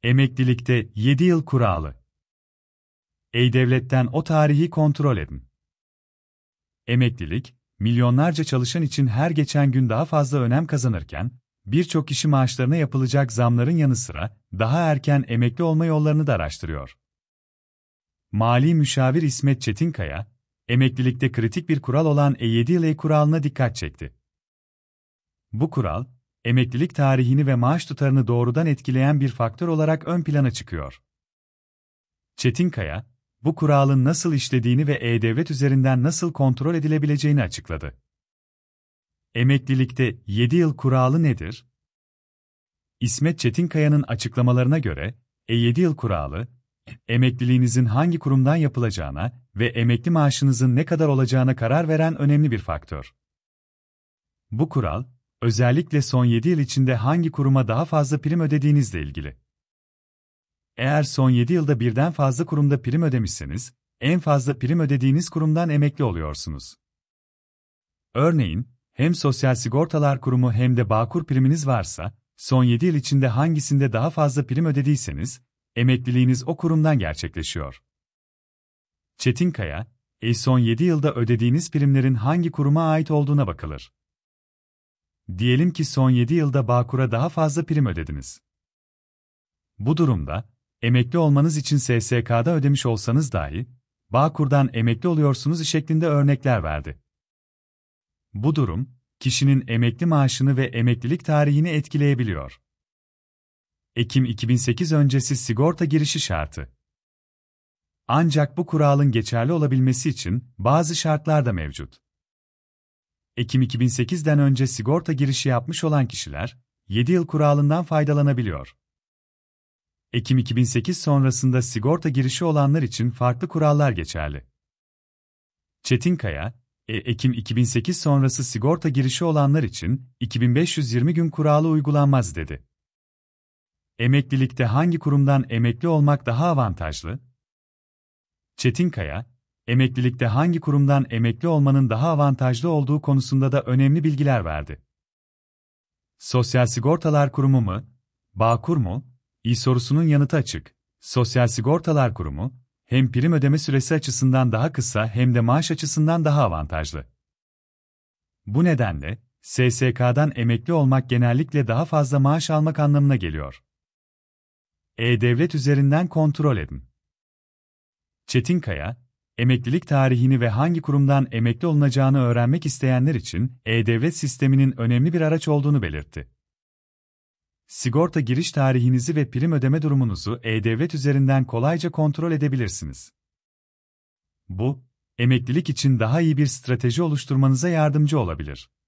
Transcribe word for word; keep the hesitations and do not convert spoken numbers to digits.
Emeklilikte yedi yıl kuralı. E-Devlet'ten o tarihi kontrol edin. Emeklilik, milyonlarca çalışan için her geçen gün daha fazla önem kazanırken, birçok kişi maaşlarına yapılacak zamların yanı sıra, daha erken emekli olma yollarını da araştırıyor. Mali Müşavir İsmet Çetinkaya, emeklilikte kritik bir kural olan E yedi yıl kuralına dikkat çekti. Bu kural, emeklilik tarihini ve maaş tutarını doğrudan etkileyen bir faktör olarak ön plana çıkıyor. Çetinkaya, bu kuralın nasıl işlediğini ve E-Devlet üzerinden nasıl kontrol edilebileceğini açıkladı. Emeklilikte yedi yıl kuralı nedir? İsmet Çetinkaya'nın açıklamalarına göre, E yedi yıl kuralı, emekliliğinizin hangi kurumdan yapılacağına ve emekli maaşınızın ne kadar olacağına karar veren önemli bir faktör. Bu kural, özellikle son yedi yıl içinde hangi kuruma daha fazla prim ödediğinizle ilgili. Eğer son yedi yılda birden fazla kurumda prim ödemişseniz, en fazla prim ödediğiniz kurumdan emekli oluyorsunuz. Örneğin, hem Sosyal Sigortalar Kurumu hem de Bağkur priminiz varsa, son yedi yıl içinde hangisinde daha fazla prim ödediyseniz, emekliliğiniz o kurumdan gerçekleşiyor. Çetinkaya, e son yedi yılda ödediğiniz primlerin hangi kuruma ait olduğuna bakılır. Diyelim ki son yedi yılda Bağkur'a daha fazla prim ödediniz. Bu durumda, emekli olmanız için S S K'da ödemiş olsanız dahi, Bağkur'dan emekli oluyorsunuz şeklinde örnekler verdi. Bu durum, kişinin emekli maaşını ve emeklilik tarihini etkileyebiliyor. Ekim iki bin sekiz öncesi sigorta girişi şartı. Ancak bu kuralın geçerli olabilmesi için bazı şartlar da mevcut. Ekim iki bin sekizden önce sigorta girişi yapmış olan kişiler, yedi yıl kuralından faydalanabiliyor. Ekim iki bin sekiz sonrasında sigorta girişi olanlar için farklı kurallar geçerli. Çetinkaya, e, Ekim iki bin sekiz sonrası sigorta girişi olanlar için iki bin beş yüz yirmi gün kuralı uygulanmaz dedi. Emeklilikte hangi kurumdan emekli olmak daha avantajlı? Çetinkaya, emeklilikte hangi kurumdan emekli olmanın daha avantajlı olduğu konusunda da önemli bilgiler verdi. Sosyal Sigortalar Kurumu mu, Bağkur mu? İyi sorusunun yanıtı açık. Sosyal Sigortalar Kurumu, hem prim ödeme süresi açısından daha kısa hem de maaş açısından daha avantajlı. Bu nedenle, S S K'dan emekli olmak genellikle daha fazla maaş almak anlamına geliyor. E-Devlet üzerinden kontrol edin. Çetinkaya, emeklilik tarihini ve hangi kurumdan emekli olunacağını öğrenmek isteyenler için E-Devlet sisteminin önemli bir araç olduğunu belirtti. Sigorta giriş tarihinizi ve prim ödeme durumunuzu E-Devlet üzerinden kolayca kontrol edebilirsiniz. Bu, emeklilik için daha iyi bir strateji oluşturmanıza yardımcı olabilir.